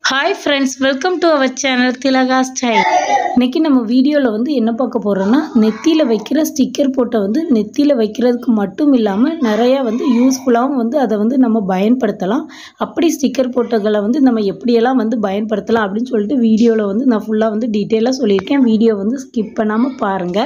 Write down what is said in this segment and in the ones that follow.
Hi friends, welcome to our channel Tilaga Style. இன்னைக்கு நம்ம வீடியோல என்ன பார்க்க போறோம்னா நெத்தியில வைக்கிற ஸ்டிக்கர் போட்ட நெத்தியில வைக்கிறதுக்கு மட்டும் இல்லாம நிறைய யூஸ்ஃபுல்லாவும் அத நம்ம பயன்படுத்தலாம். அப்படி ஸ்டிக்கர் போட்டகளை நம்ம எப்படி எல்லாம் பயன்படுத்தலாம் அப்படினு சொல்லிட்டு வீடியோல நான் ஃபுல்லா டீடைலா சொல்லிருக்கேன். வீடியோ ஸ்கிப் பண்ணாம பாருங்க.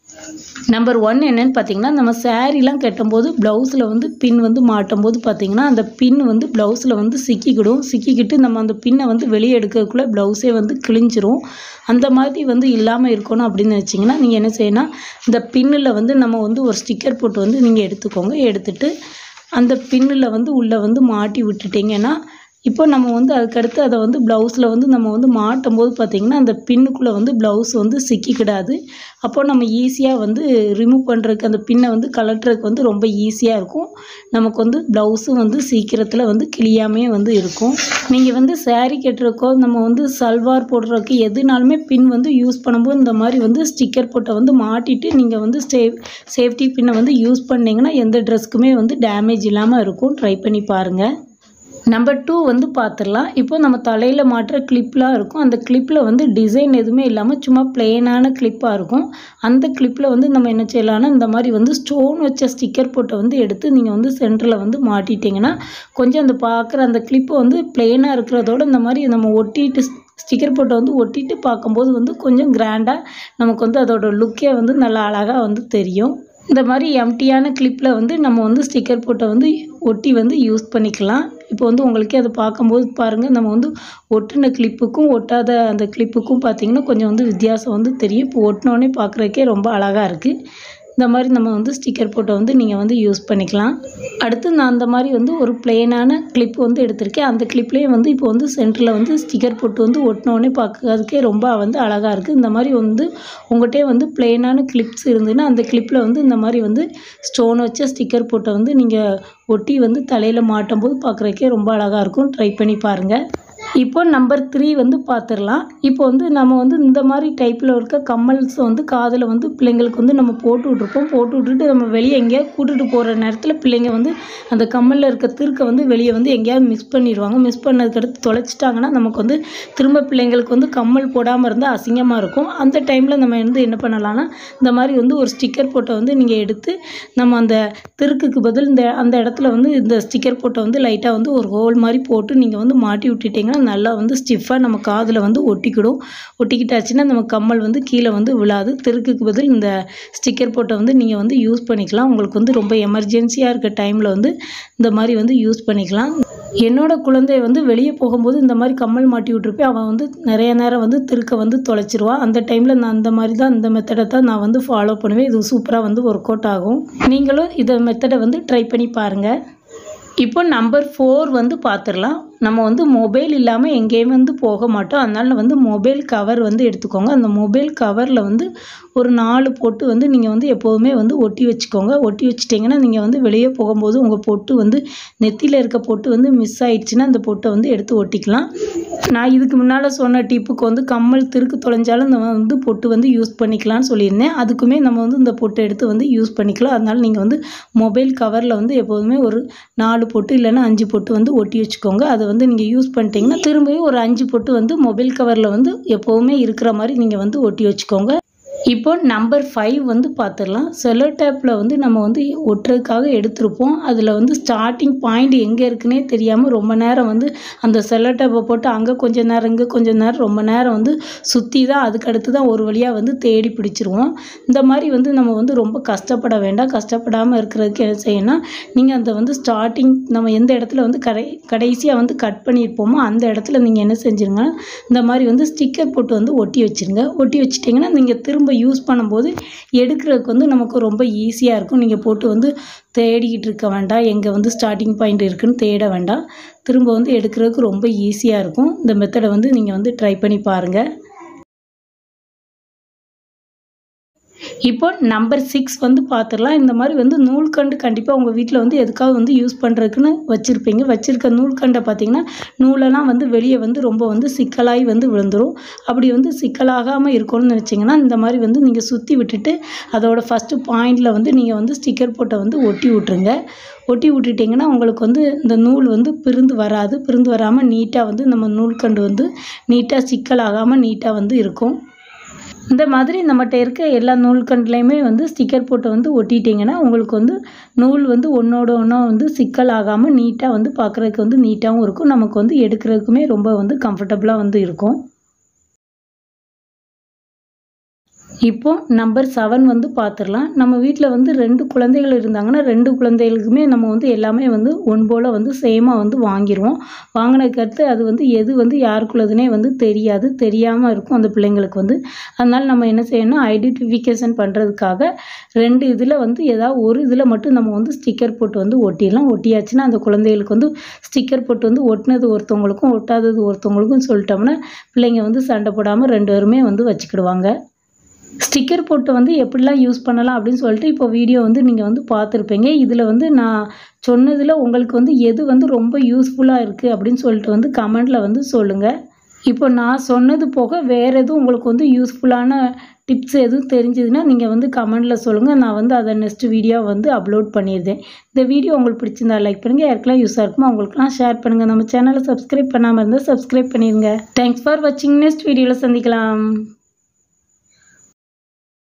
நம்பர் 1 என்னன்னு பாத்தீங்கன்னா நம்ம சாரீலாம் கட்டும்போது ப்ளவுஸ்ல பின் மாட்டும்போது பாத்தீங்கன்னா அந்த பின் ப்ளவுஸ்ல சிக்கிக்கிட்டு நம்ம அந்த பின்னை வெளிய எடுக்கக்குள்ள ப்ளவுஸே கிழிஞ்சிரும். அந்த மாதிரி இல்லாம இருக்கணும் அப்படினு நினைச்சீங்கன்னா நீங்க என்ன செய்யணும், இந்த பின்னில நம்ம ஒரு ஸ்டிக்கர் போட்டு நீங்க எடுத்துக்கோங்க. எடுத்துட்டு அந்த பின்னில உள்ள மாட்டி விட்டுட்டீங்கன்னா இப்போ நம்ம அதுக்கு அடுத்து அத ப்ளவுஸ்ல நம்ம மாட்டும்போது பாத்தீங்கன்னா அந்த பின்னுக்குள்ள ப்ளவுஸ் சிக்கிக்கிடாது. அப்போ நம்ம ஈஸியா ரிமூவ் பண்றதுக்கு அந்த பின்னை கழற்றதுக்கு ரொம்ப ஈஸியா இருக்கும். நமக்கு ப்ளவுஸும் சீக்கிரத்துல கிழியாமே இருக்கும். நீங்க saree கட்டுறதுக்கோ நம்ம சல்வார் போடுறதுக்கு எதுனாலுமே பின் யூஸ் பண்ணும்போது இந்த மாதிரி ஸ்டிக்கர் போட்ட மாட்டிட்டு நீங்க சேஃப்டி பின்னை யூஸ் பண்ணீங்கன்னா எந்த ட்ரெஸ்க்குமே டேமேஜ் இல்லாம இருக்கும். ட்ரை பண்ணி பாருங்க. நம்பர் 2 பார்த்துடலாம். இப்போ நம்ம தலையில் மாட்டுற கிளிப்லாம் இருக்கும். அந்த கிளிப்பில் டிசைன் எதுவுமே இல்லாமல் சும்மா பிளெயினான கிளிப்பாக இருக்கும். அந்த கிளிப்பில் நம்ம என்ன செய்யலாம்னா இந்த மாதிரி ஸ்டோன் வச்ச ஸ்டிக்கர் போட்டை எடுத்து நீங்கள் சென்டரில் மாட்டிட்டிங்கன்னா கொஞ்சம் அந்த பார்க்குற அந்த கிளிப்பு பிளெயினாக இருக்கிறதோட இந்த மாதிரி நம்ம ஒட்டிட்டு ஸ்டிக்கர் போட்டை ஒட்டிட்டு பார்க்கும்போது கொஞ்சம் கிராண்டாக நமக்கு அதோட லுக்கே நல்லா அழகாக தெரியும். இந்த மாதிரி எம்டியான கிளிப்பில் நம்ம ஸ்டிக்கர் போட்டை ஒட்டி யூஸ் பண்ணிக்கலாம். இப்போ உங்களுக்கே அதை பார்க்கும்போது பாருங்கள், நம்ம ஒட்டின கிளிப்புக்கும் ஒட்டாத அந்த கிளிப்புக்கும் பார்த்தீங்கன்னா கொஞ்சம் வித்தியாசம் தெரியும். இப்போ ஒட்டினோடனே பார்க்குறதுக்கே ரொம்ப அழகாக இருக்குது. இந்த மாதிரி நம்ம ஸ்டிக்கர் போட்டை நீங்கள் யூஸ் பண்ணிக்கலாம். அடுத்து நான் அந்த மாதிரி ஒரு பிளெயினான கிளிப் எடுத்திருக்கேன். அந்த கிளிப்லேயும் இப்போ சென்டரில் ஸ்டிக்கர் போட்டு ஒட்டினோடனே பார்க்கறதுக்கே ரொம்ப அழகாக இருக்குது. இந்த மாதிரி உங்கள்கிட்ட பிளெயினான கிளிப்ஸ் இருந்ததுன்னா அந்த கிளிப்பில் இந்த மாதிரி ஸ்டோன் வச்ச ஸ்டிக்கர் போட்டை நீங்கள் ஒட்டி தலையில் மாட்டும்போது பார்க்குறதுக்கே ரொம்ப அழகாக இருக்கும். ட்ரை பண்ணி பாருங்கள். இப்போ நம்பர் 3 பார்த்துடலாம். இப்போ நம்ம இந்த மாதிரி டைப்பில் இருக்க கம்மல்ஸ் காதில் பிள்ளைங்களுக்கு நம்ம போட்டு விட்ருப்போம். போட்டு விட்டுட்டு நம்ம வெளியே எங்கேயாவது கூட்டிகிட்டு போகிற நேரத்தில் பிள்ளைங்க அந்த கம்மலில் இருக்க திருக்க வெளியே எங்கேயாவது மிஸ் பண்ணிடுவாங்க. மிஸ் பண்ணதுக்கடுத்து தொலைச்சிட்டாங்கன்னா நமக்கு திரும்ப பிள்ளைங்களுக்கு கம்மல் போடாமல் இருந்தால் அசிங்கமாக இருக்கும். அந்த டைமில் நம்ம என்ன பண்ணலாம்னா இந்த மாதிரி ஒரு ஸ்டிக்கர் போட்டை நீங்கள் எடுத்து நம்ம அந்த திருக்குக்கு பதில் அந்த இடத்துல இந்த ஸ்டிக்கர் போட்டை லைட்டாக ஒரு ஹோல் மாதிரி போட்டு நீங்கள் மாட்டி விட்டுட்டிங்கன்னா நல்லா ஸ்டிஃபாக நம்ம காதில் ஒட்டிக்கிடும். ஒட்டிக்கிட்டாச்சுன்னா நம்ம கம்மல் கீழே விழாது. திருக்குக்கு பதில் இந்த ஸ்டிக்கர் போட்டை நீங்கள் யூஸ் பண்ணிக்கலாம். உங்களுக்கு ரொம்ப எமர்ஜென்சியாக இருக்க டைமில் இந்த மாதிரி யூஸ் பண்ணிக்கலாம். என்னோட குழந்தை வெளியே போகும்போது இந்த மாதிரி கம்மல் மாட்டி விட்டுருப்பேன். அவன் நிறைய நேரம் திருக்க தொலைச்சிருவான். அந்த டைமில் நான் அந்த மாதிரி தான் இந்த மெத்தடை தான் நான் ஃபாலோ பண்ணுவேன். இது சூப்பராக ஒர்க் அவுட் ஆகும். நீங்களும் இந்த மெத்தடை ட்ரை பண்ணி பாருங்கள். இப்போ நம்பர் 4 பார்த்துடலாம். நம்ம மொபைல் இல்லாமல் எங்கேயுமே போக மாட்டோம். அதனால மொபைல் கவர் எடுத்துக்கோங்க. அந்த மொபைல் கவரில் ஒரு 4 பொட்டு நீங்கள் எப்போதுமே ஒட்டி வச்சுக்கோங்க. ஒட்டி வச்சிட்டிங்கன்னா நீங்கள் வெளியே போகும்போது உங்கள் பொட்டு நெத்தியில் இருக்க பொட்டு மிஸ் ஆயிடுச்சுன்னா அந்த பொட்டை எடுத்து ஒட்டிக்கலாம். நான் இதுக்கு முன்னால் சொன்ன டிப்புக்கு கம்மல் திருக்கு தொலைஞ்சாலும் நம்ம பொட்டு யூஸ் பண்ணிக்கலாம்னு சொல்லியிருந்தேன். அதுக்குமே நம்ம இந்த பொட்டை எடுத்து யூஸ் பண்ணிக்கலாம். அதனால நீங்கள் மொபைல் கவரில் எப்போதுமே ஒரு 4 பொட்டு இல்லைன்னா 5 பொட்டு ஒட்டி வச்சுக்கோங்க. அதை நீங்கள் யூஸ் பண்ணிட்டீங்கன்னா திரும்பியும் ஒரு 5 பொட்டு மொபைல் கவரில் எப்போவுமே இருக்கிற மாதிரி நீங்கள் ஒட்டி வச்சுக்கோங்க. இப்போ நம்பர் 5 பார்த்துடலாம். செல்லோ டேப்பில் நம்ம ஒட்டுறதுக்காக எடுத்திருப்போம். அதில் ஸ்டார்டிங் பாயிண்ட் எங்கே இருக்குன்னே தெரியாமல் ரொம்ப நேரம் அந்த செல்லோ டேப்பை போட்டு அங்கே கொஞ்சம் நேரம் இங்கே கொஞ்சம் நேரம் ரொம்ப நேரம் சுற்றி தான் அதுக்கடுத்து தான் ஒரு வழியாக தேடி பிடிச்சிருவோம். இந்த மாதிரி நம்ம ரொம்ப கஷ்டப்பட வேண்டாம். கஷ்டப்படாமல் இருக்கிறதுக்கு என்ன செய்யணும்னா நீங்கள் அந்த ஸ்டார்டிங் நம்ம எந்த இடத்துல கடைசியாக கட் பண்ணியிருப்போமோ அந்த இடத்துல நீங்கள் என்ன செஞ்சுருங்க, இந்த மாதிரி ஸ்டிக்கர் போட்டு ஒட்டி வச்சுருங்க. ஒட்டி வச்சிட்டிங்கன்னா நீங்கள் திரும்ப யூஸ் பண்ணும்போது எடுக்கிறதுக்கு நமக்கு ரொம்ப ஈஸியாக இருக்கும். நீங்கள் போட்டு தேடிக்கிட்டு இருக்க வேண்டாம். எங்கே ஸ்டார்டிங் பாயிண்ட் இருக்குன்னு தேட வேண்டாம். திரும்ப எடுக்கிறதுக்கு ரொம்ப ஈஸியாக இருக்கும். இந்த மெத்தடை நீங்கள் ட்ரை பண்ணி பாருங்கள். இப்போ நம்பர் 6 வந்து பார்த்துடலாம். இந்த மாதிரி வந்து நூல்கண்டு கண்டிப்பாக உங்கள் வீட்டில் வந்து எதுக்காவது வந்து யூஸ் பண்ணுறதுக்குன்னு வச்சுருப்பீங்க. வச்சுருக்க நூல்கண்டை பார்த்தீங்கன்னா நூலெல்லாம் வந்து வெளியே வந்து ரொம்ப வந்து சிக்கலாகி வந்து விழுந்துடும். அப்படி வந்து சிக்கலாகாமல் இருக்கணும்னு நினச்சிங்கன்னா இந்த மாதிரி வந்து நீங்கள் சுற்றி விட்டுட்டு அதோட ஃபஸ்ட்டு பாயிண்டில் வந்து நீங்கள் வந்து ஸ்டிக்கர் போட்டை வந்து ஒட்டி விட்ருங்க. ஒட்டி விட்டுட்டிங்கன்னா உங்களுக்கு வந்து இந்த நூல் வந்து பிரிந்து வராது. பிரிந்து வராமல் நீட்டாக வந்து நம்ம நூல்கண்டு வந்து நீட்டாக சிக்கலாகாமல் நீட்டாக வந்து இருக்கும். இந்த மாதிரி நம்மகிட்ட இருக்க எல்லா நூல்கண்டுலையுமே வந்து ஸ்டிக்கர் போட்டு வந்து ஒட்டிட்டிங்கன்னா உங்களுக்கு வந்து நூல் வந்து ஒன்றோட ஒன்றா வந்து சிக்கல் ஆகாமல் நீட்டாக வந்து பார்க்குறதுக்கு வந்து நீட்டாகவும் இருக்கும். நமக்கு வந்து எடுக்கிறதுக்குமே ரொம்ப வந்து கம்ஃபர்டபுளாக வந்து இருக்கும். இப்போ நம்பர் 7 வந்து பார்த்துடலாம். நம்ம வீட்டில் வந்து 2 குழந்தைகள் இருந்தாங்கன்னா 2 குழந்தைகளுக்குமே நம்ம வந்து எல்லாமே வந்து ஒன் போல் வந்து சேமாக வந்து வாங்கிடுவோம். வாங்கினதுக்கடுத்து அது வந்து எது வந்து யாருக்குள்ளதுனே வந்து தெரியாது. தெரியாமல் இருக்கும் அந்த பிள்ளைங்களுக்கு வந்து. அதனால் நம்ம என்ன செய்யணும்னா ஐடென்டிஃபிகேஷன் பண்ணுறதுக்காக 2 இதில் வந்து ஏதாவது ஒரு இதில் மட்டும் நம்ம வந்து ஸ்டிக்கர் போட்டு வந்து ஒட்டிடலாம். ஒட்டியாச்சுன்னா அந்த குழந்தைகளுக்கு வந்து ஸ்டிக்கர் போட்டு வந்து ஒட்டினது ஒருத்தவங்களுக்கும் ஒட்டாதது ஒருத்தவங்களுக்கும் சொல்லிட்டோம்னா பிள்ளைங்க வந்து சண்டை போடாமல் 2 பேருமே வந்து வச்சுக்கிடுவாங்க. ஸ்டிக்கர் போட்டு வந்து எப்படிலாம் யூஸ் பண்ணலாம் அப்படின்னு சொல்லிட்டு இப்போ வீடியோ வந்து நீங்கள் வந்து பார்த்துருப்பீங்க. இதில் வந்து நான் சொன்னதில் உங்களுக்கு வந்து எது வந்து ரொம்ப யூஸ்ஃபுல்லாக இருக்குது அப்படின்னு சொல்லிட்டு வந்து கமெண்டில் வந்து சொல்லுங்கள். இப்போ நான் சொன்னது போக வேறு எதுவும் உங்களுக்கு வந்து யூஸ்ஃபுல்லான டிப்ஸ் எதுவும் தெரிஞ்சதுன்னா நீங்கள் வந்து கமெண்டில் சொல்லுங்கள். நான் வந்து அதை நெக்ஸ்ட் வீடியோ வந்து அப்லோட் பண்ணியிருந்தேன். இந்த வீடியோ உங்களுக்கு பிடிச்சிருந்தா லைக் பண்ணுங்கள். யாருக்கெல்லாம் யூஸாக இருக்குமோ அவங்களுக்குலாம் ஷேர் பண்ணுங்கள். நம்ம சேனலை சப்ஸ்கிரைப் பண்ணாமல் இருந்தால் சப்ஸ்கிரைப் பண்ணிடுங்க. தேங்க்ஸ் ஃபார் வாட்சிங். நெக்ஸ்ட் வீடியோவில் சந்திக்கலாம்.